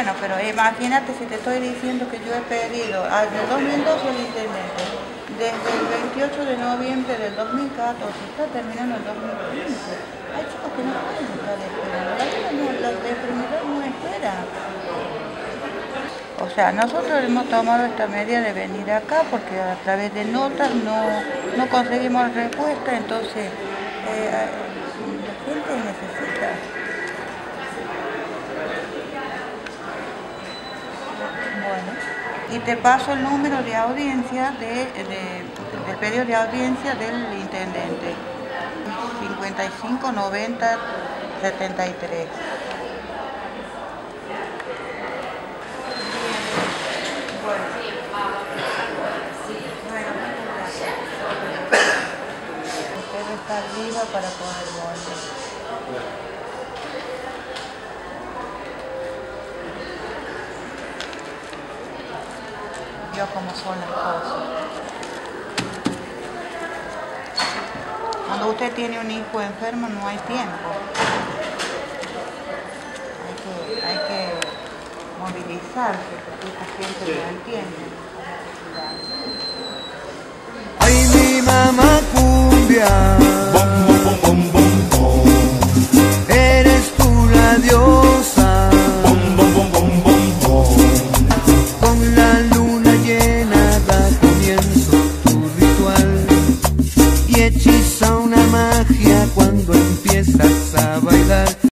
Bueno, pero imagínate si te estoy diciendo que yo he pedido desde el 2012 el intendente, desde el 28 de noviembre del 2014, está terminando el 2015. Hay chicos que no pueden estar esperando, la vida no, la enfermedad no espera. O sea, nosotros hemos tomado esta medida de venir acá porque a través de notas no conseguimos respuesta, entonces la gente necesita. Bueno, y te paso el número de audiencia del pedido de audiencia del intendente. 55 90 73. Debe estar viva para poder volver. Vio cómo son las cosas. Cuando usted tiene un hijo enfermo no hay tiempo. Hay que movilizarse porque esta gente no entiende. Ay, mi mamá cumbia, bom, bom, bom, bom. Eres tú la diosa, bom, bom, bom, bom, bom, bom. Con la luna llena da comienzo tu ritual y hechiza una magia cuando empieza